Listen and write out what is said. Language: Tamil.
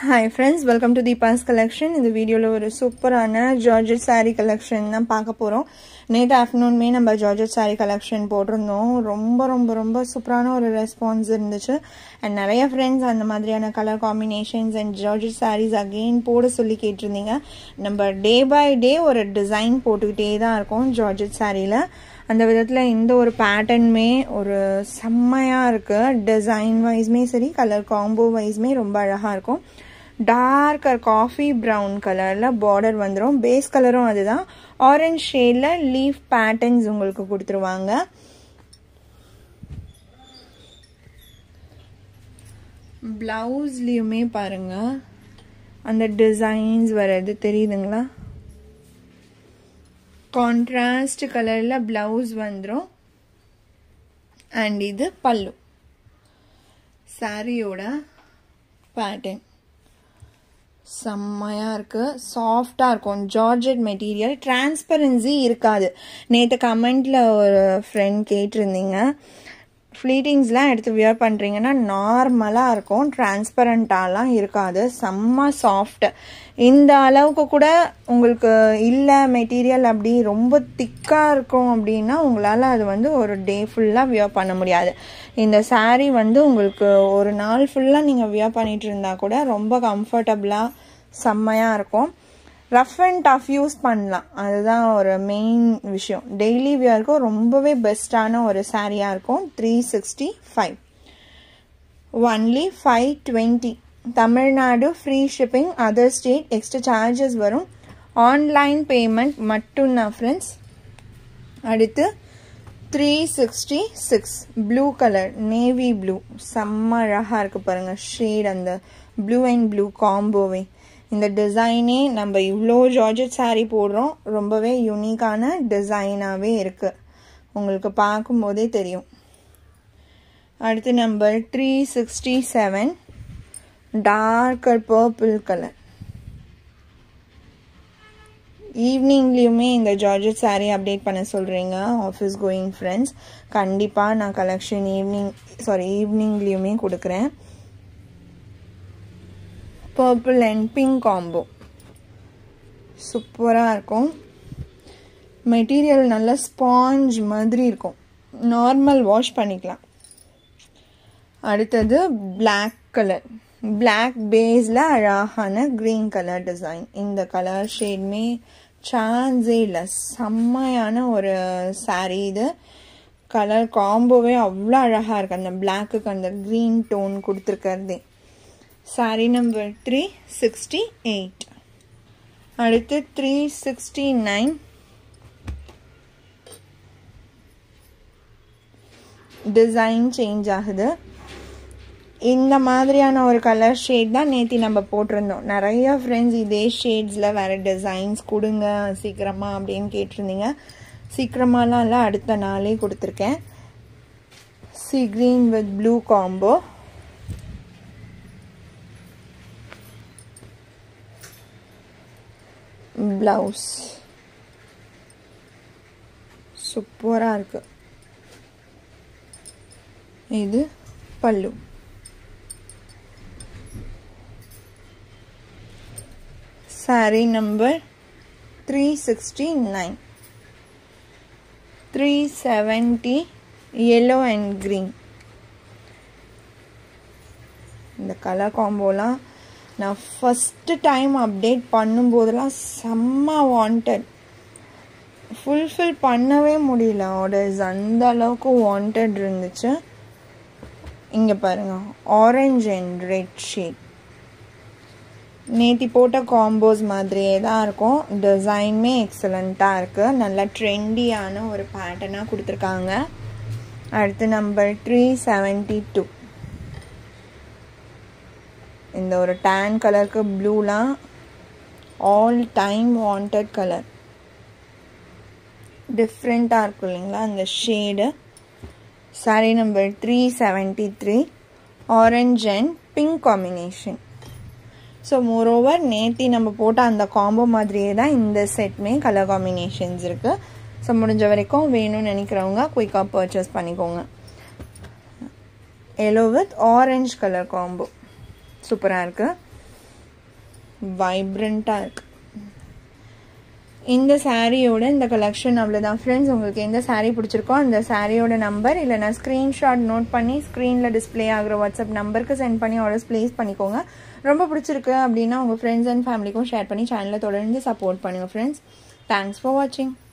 Hi friends, welcome to Deepa's collection. In the video ஒரு சூப்பரான ஜார்ஜெட் saree collection தான் பார்க்க போறோம். நேத்து afternoon மே நம்ம ஜார்ஜெட் saree collection போட்டிருந்தோம். ரொம்ப சூப்பரான ஒரு ரெஸ்பான்ஸ் இருந்துச்சு. and நிறைய friends அந்த மாதிரியான color combinations and georgette sarees again போட சொல்லி கேட்டிருந்தீங்க. நம்ம day by day ஒரு டிசைன் போட்டுக்கிட்டே தான் இருக்கோம் ஜார்ஜெட் sareeல. அந்த விதத்துல இந்த ஒரு பேட்டர்ன்மே ஒரு செம்மையா இருக்கு. டிசைன் வைஸ்மே சரி, கலர் காம்போ வைஸ்மே ரொம்ப அழகா இருக்கும். டார்க்கர் காஃபி ப்ரௌன் கலர்ல பார்டர் வந்துடும். பேஸ் கலரும் அதுதான். ஆரஞ்ச் ஷேட்ல லீஃப் பேட்டர்ன்ஸ் உங்களுக்கு கொடுத்துருவாங்க. பிளவுஸ்லயுமே பாருங்க அந்த டிசைன்ஸ் வர்றது தெரியுதுங்களா? கான்ட்ராஸ்ட் கலர்ல பிளவுஸ் வந்துடும். அண்ட் இது பல்லு. சாரியோட பேட்டர்ன் செம்மையா இருக்கு. சாஃப்டா இருக்கும். Georgette material. டிரான்ஸ்பரன்சி இருக்காது. நேற்று கமெண்ட்ல ஒரு ஃப்ரெண்ட் கேட்டிருந்தீங்க, ஃப்ளீட்டிங்ஸ்லாம் எடுத்து வியர் பண்ணுறீங்கன்னா நார்மலாக இருக்கும், டிரான்ஸ்பரண்டாலாம் இருக்காது. செம்ம சாஃப்ட். இந்த அளவுக்கு கூட உங்களுக்கு இல்லை மெட்டீரியல் அப்படி ரொம்ப திக்காக இருக்கும் அப்படின்னா உங்களால் அது வந்து ஒரு டே ஃபுல்லாக வியர் பண்ண முடியாது. இந்த சாரீ வந்து உங்களுக்கு ஒரு நாள் ஃபுல்லாக நீங்கள் வியர் பண்ணிட்டு இருந்தா கூட ரொம்ப கம்ஃபர்டபுளாக செம்மையாக இருக்கும். ரஃப் அண்ட் டஃப் யூஸ் பண்ணலாம், அதுதான் ஒரு மெயின் விஷயம். டெய்லி வியருக்கும் ரொம்பவே பெஸ்டான ஒரு சாரியாக இருக்கும். 365 only 520. Tamil Nadu free shipping, other state extra charges வரும். ஆன்லைன் பேமெண்ட் மட்டும்தான் ஃப்ரெண்ட்ஸ். அடுத்து 366 ப்ளூ கலர், நேவி ப்ளூ. செம்ம அழகாக இருக்குது பாருங்கள் ஷேட். அந்த ப்ளூ அண்ட் ப்ளூ காம்போவே. இந்த டிசைனே நம்ம இவ்வளோ ஜார்ஜெட் சாரீ போடுறோம், ரொம்பவே யூனிக்கான டிசைனாகவே இருக்குது, உங்களுக்கு பார்க்கும்போதே தெரியும். அடுத்து நம்பர் 367 டார்க்கர் பர்பிள் கலர். ஈவினிங்லேயுமே இந்த ஜார்ஜெட் சாரீ அப்டேட் பண்ண சொல்கிறீங்க ஆஃபீஸ் கோயிங் ஃப்ரெண்ட்ஸ். கண்டிப்பாக நான் கலெக்ஷன் ஈவினிங்லேயுமே கொடுக்குறேன். பர்பிள் அண்ட் பிங்க் காம்போ சூப்பராக இருக்கும். மெட்டீரியல் நல்ல ஸ்பாஞ்ச் மாதிரி இருக்கும். நார்மல் வாஷ் பண்ணிக்கலாம். அடுத்தது பிளாக் கலர். பிளாக் பேஸில் அழகான க்ரீன் கலர் டிசைன். இந்த கலர் ஷேட்மே சான்ஸே இல்லை. செம்மையான ஒரு சாரீ இது. கலர் காம்போவே அவ்வளோ அழகாக இருக்குது. அந்த பிளாக்குக்கு அந்த க்ரீன் டோன் கொடுத்துருக்கிறதே. சாரீ நம்பர் 368. அடுத்து 369 டிசைன் சேஞ்ச் ஆகுது. இந்த மாதிரியான ஒரு கலர் ஷேட் தான் நேற்று நம்ம போட்டிருந்தோம். நிறைய ஃப்ரெண்ட்ஸ் இதே ஷேட்ஸில் வேறு டிசைன்ஸ் கொடுங்க சீக்கிரமாக அப்படின்னு கேட்டிருந்தீங்க. சீக்கிரமாலாம் இல்லை, அடுத்த நாளே கொடுத்துருக்கேன். Sea green with blue combo. Blouse சூப்பராக இருக்கு. இது பல்லு. Sari number 369. 370 yellow and green. இந்த கலர் காம்போலாம் நான் ஃபஸ்ட்டு டைம் அப்டேட் பண்ணும்போதெல்லாம் செம்ம வாண்டட். ஃபுல்ஃபில் பண்ணவே முடியல ஆர்டர்ஸ், அந்த அளவுக்கு வாண்டட் இருந்துச்சு. இங்கே பாருங்கள் ஆரஞ்ச் அண்ட் ரெட் ஷேட். நேத்தி போட்ட காம்போஸ் மாதிரியே தான் இருக்கும். டிசைனுமே எக்ஸலண்ட்டாக இருக்குது. நல்லா ட்ரெண்டியான ஒரு பேட்டர்னாக கொடுத்துருக்காங்க. அடுத்து நம்பர் 372. இந்த ஒரு டேன் கலருக்கு ப்ளூலாம் ஆல் டைம் வாண்டட் கலர். டிஃப்ரெண்ட்டாக இருக்கும் இல்லைங்களா அந்த ஷேடு. Sari number 373 orange and pink combination. So moreover நேத்தி நம்ம போட்ட அந்த காம்போ மாதிரியே தான் இந்த செட்மே கலர் காம்பினேஷன்ஸ் இருக்குது. ஸோ முடிஞ்ச வரைக்கும் வேணும்னு நினைக்கிறவங்க குயிக்காக பர்ச்சேஸ் பண்ணிக்கோங்க. yellow with orange color combo. சூப்பராக இருக்குது. வைப்ரண்ட்டாக இருக்குது. இந்த சாரியோட இந்த கலெக்ஷன் அவ்வளோதான் ஃப்ரெண்ட்ஸ். உங்களுக்கு எந்த சாரீ பிடிச்சிருக்கோ அந்த சாரியோட நம்பர் இல்லைனா ஸ்க்ரீன்ஷாட் நோட் பண்ணி ஸ்க்ரீனில் டிஸ்பிளே ஆகிற வாட்ஸ்அப் நம்பருக்கு சென்ட் பண்ணி ஆர்டர்ஸ் ப்ளேஸ் பண்ணிக்கோங்க. ரொம்ப பிடிச்சிருக்கு அப்படின்னா உங்கள் ஃப்ரெண்ட்ஸ் அண்ட் ஃபேமிலிக்கும் ஷேர் பண்ணி சேனலை தொடர்ந்து சப்போர்ட் பண்ணுங்கள் ஃப்ரெண்ட்ஸ். தேங்க்ஸ் ஃபார் வாட்சிங்.